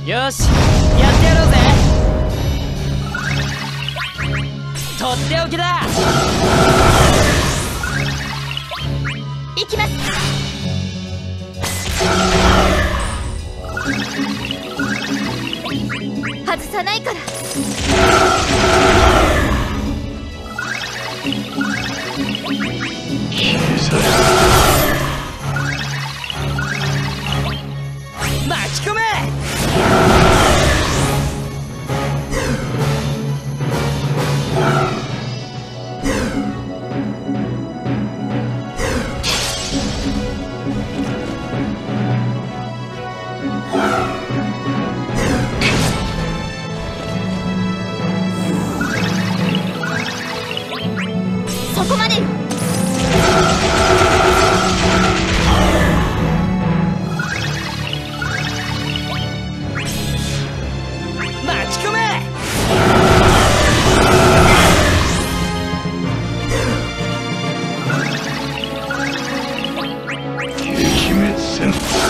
よし、やってやろうぜ。とっておきだ。 行きます。外さないから。 巻き込め。 そこまで。 巻き込め。 撃滅せん。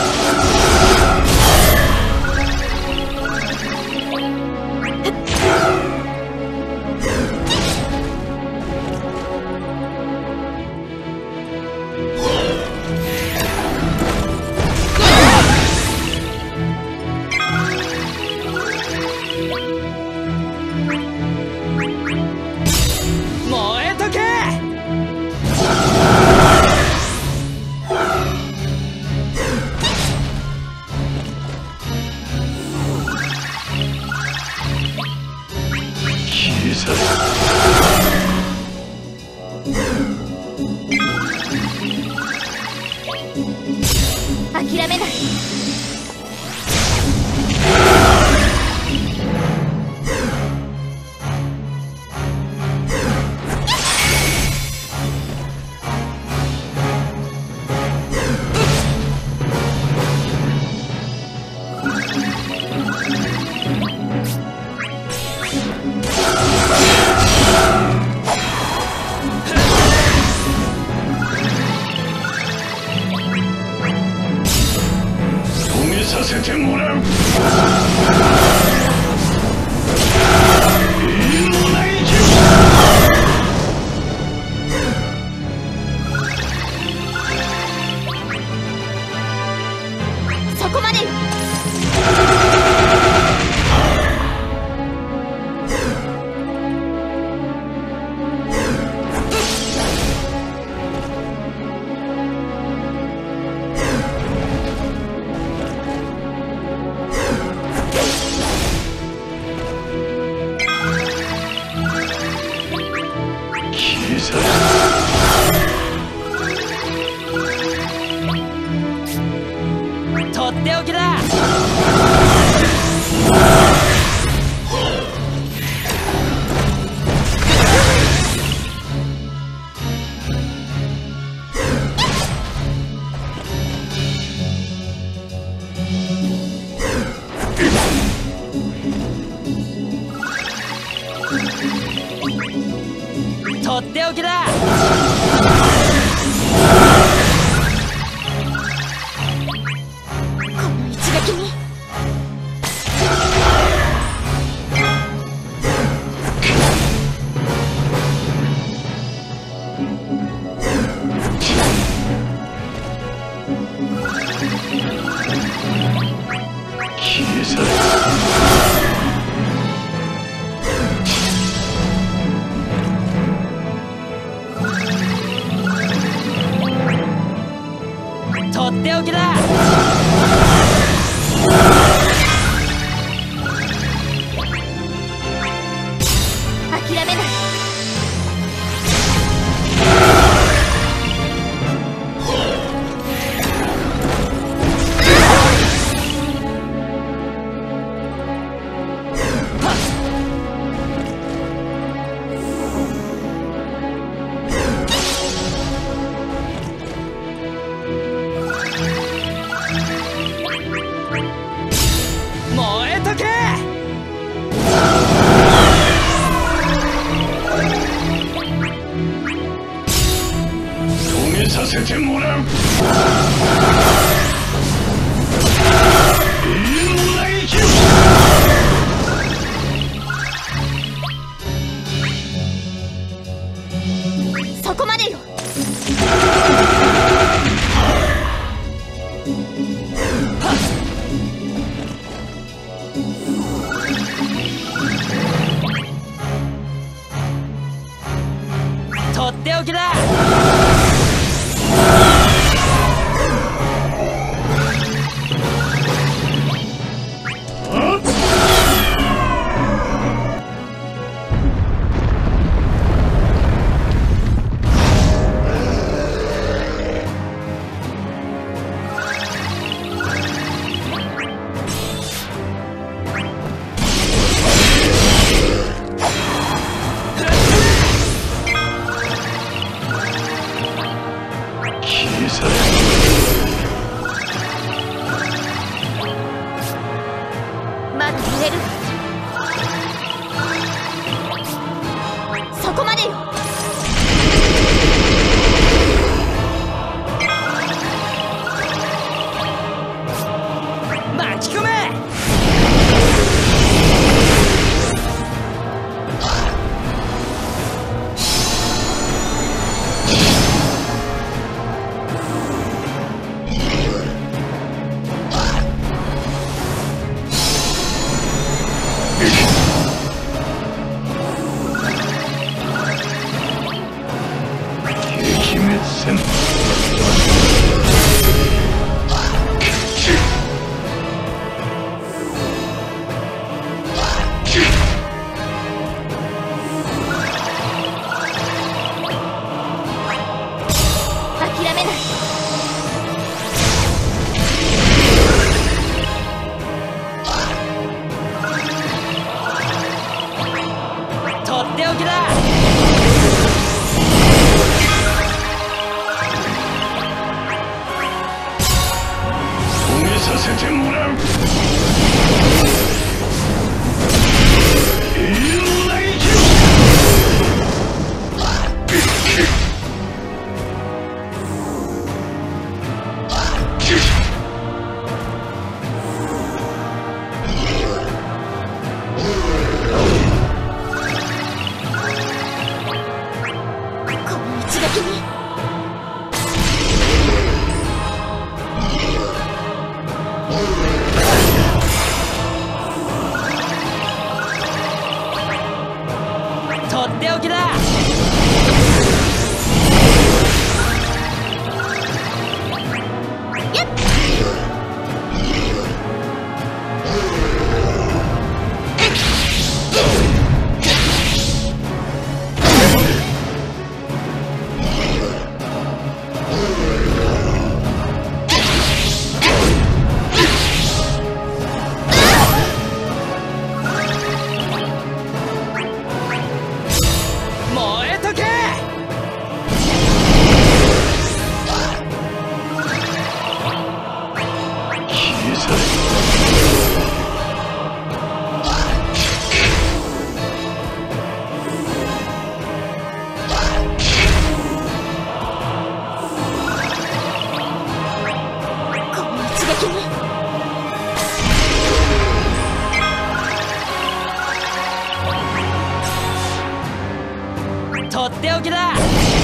燃えとけ。 切り去れ。 諦めない。 止めさせてもらう。永遠のない生きそこまで。 切り去れ。 とっておきだ。とっておきだ。 この一撃に。 切り去れ。 とっておきだ。 諦めない。 とっておきだ。 まだ揺れる。そこまでよ。 巻き込め。 諦めない。 とっておきだ。 止めさせてもらう。永遠の嘆きを。 この一撃に。 とっておきだ。 やっ。 燃えとけ。 消え去れ。 この一撃に。 とっておきだ。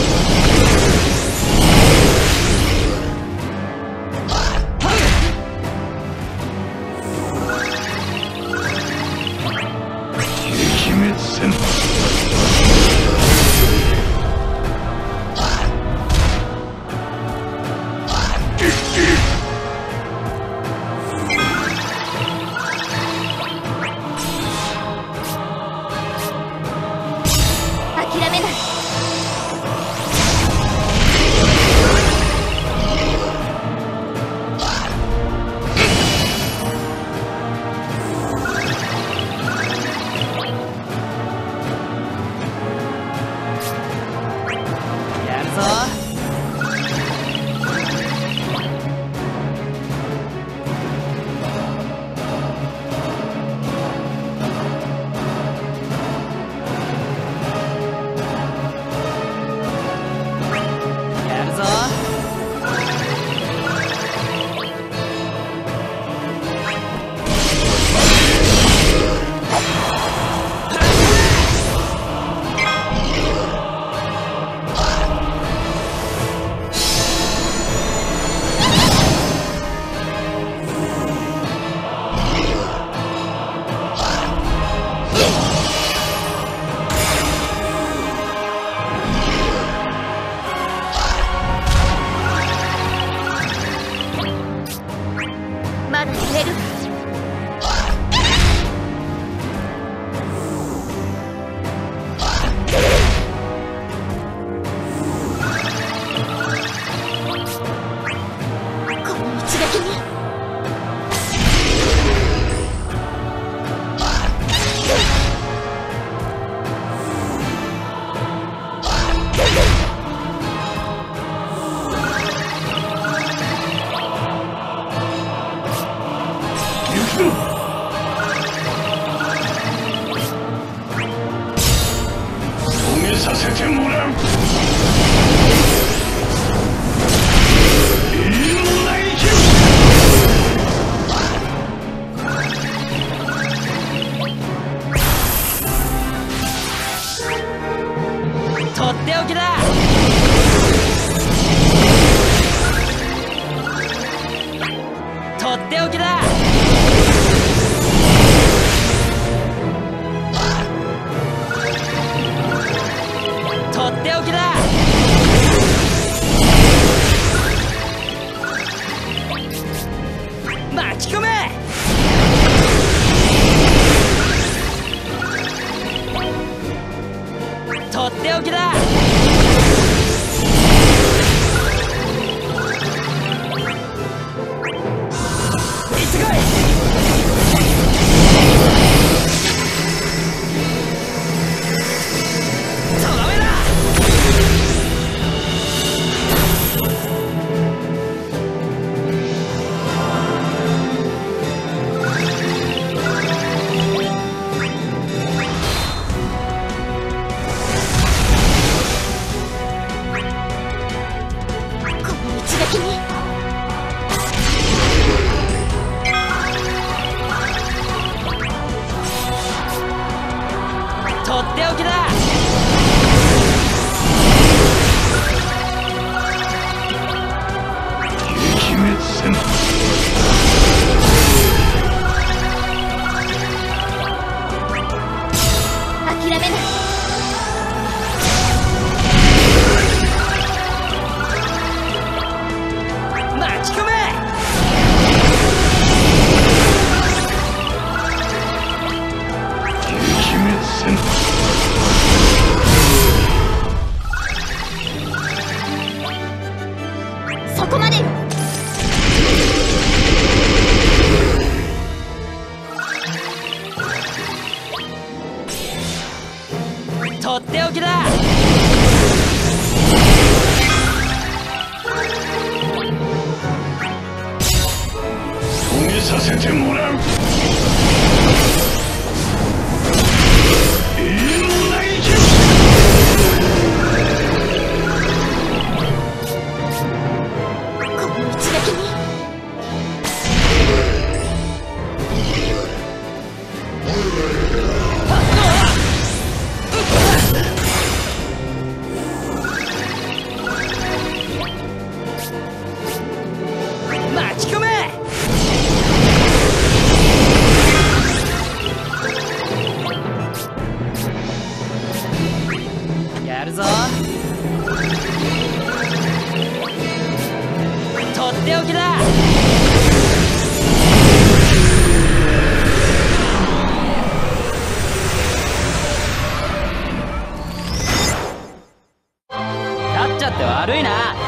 撃滅せん。 諦めない。 まだ揺れる。この一撃に止めさせてもらう。いいもないじとっておきだ。とっておきだ。とっておきだ。巻き込め。とっておきだ。行ってこい。とどめだ。 この一撃にとっておきだ。 撃滅せん。 諦めない。 巻き込め。 撃滅せん。 そこまでよ。 とっておきだ。 止めさせてもらう。いいもないじこの一撃に巻き込め。やるぞ。とっておきだ。勝っちゃって悪いな。